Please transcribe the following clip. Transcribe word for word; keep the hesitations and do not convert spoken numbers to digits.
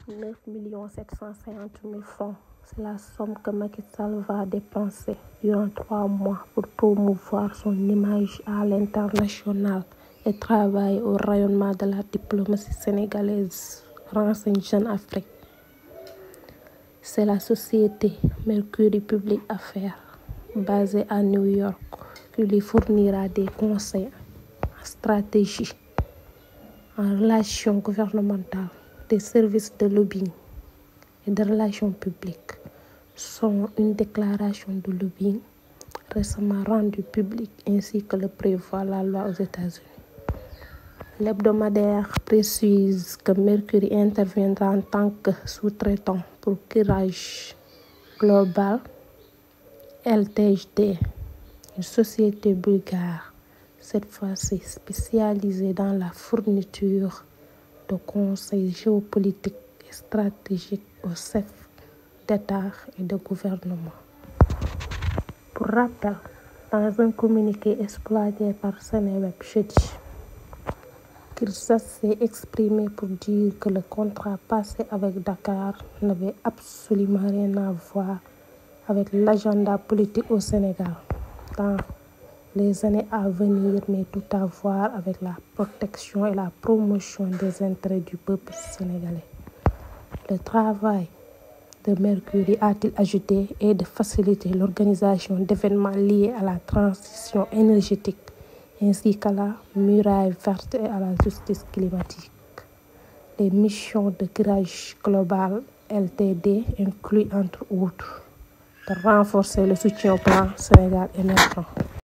neuf millions sept cent cinquante mille francs. C'est la somme que Macky Sall va dépenser durant trois mois pour promouvoir son image à l'international et travailler au rayonnement de la diplomatie sénégalaise, renseigne Jeune Afrique. C'est la société Mercury Public Affaires, basée à New York, qui lui fournira des conseils en stratégie, en relations gouvernementales, des services de lobbying et de relations publiques, sont une déclaration de lobbying récemment rendue publique ainsi que le prévoit la loi aux États-Unis. L'hebdomadaire précise que Mercury interviendra en tant que sous-traitant pour Courage Global Ltd, une société bulgare, cette fois-ci spécialisée dans la fourniture de conseils géopolitiques et stratégiques aux chefs d'État et de gouvernement. Pour rappel, dans un communiqué exploité par Seneweb jeudi, Kirshasa s'est exprimé pour dire que le contrat passé avec Dakar n'avait absolument rien à voir avec l'agenda politique au Sénégal dans les années à venir, mais tout à voir avec la protection et la promotion des intérêts du peuple sénégalais. Le travail de Mercury, a-t-il ajouté, est de faciliter l'organisation d'événements liés à la transition énergétique ainsi qu'à la muraille verte et à la justice climatique. Les missions de Courage Global Ltd incluent entre autres de renforcer le soutien au plan Sénégal émergent.